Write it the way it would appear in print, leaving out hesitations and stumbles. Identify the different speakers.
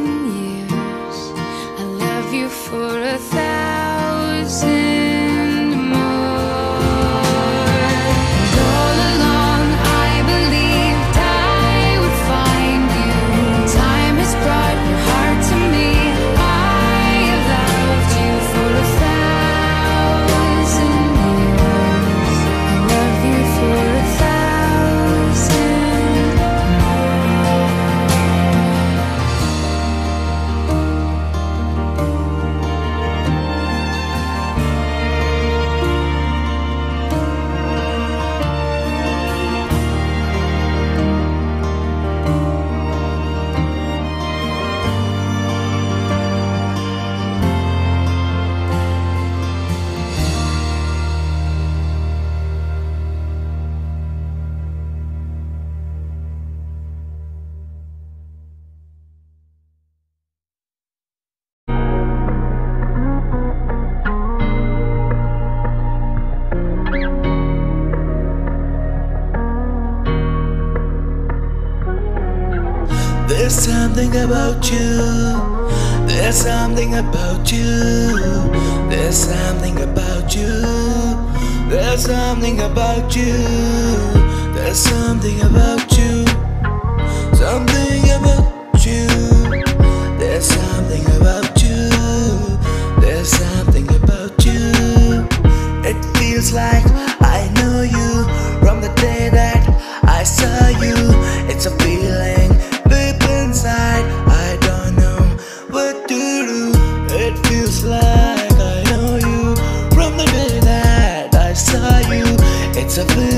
Speaker 1: years. I love you for 1,000 more. And all along I believed I would find you. Time has brought your heart to me. I have loved you for 1,000 years. I love you for 1,000 more.
Speaker 2: There's something about you. There's something about you. There's something about you. There's something about you. There's something about you. Something about you. There's something about you. There's something about you. It feels like I know you from the day that I saw you. It's a feeling deep inside. I don't know what to do. It feels like I know you from the day that I saw you. It's a feeling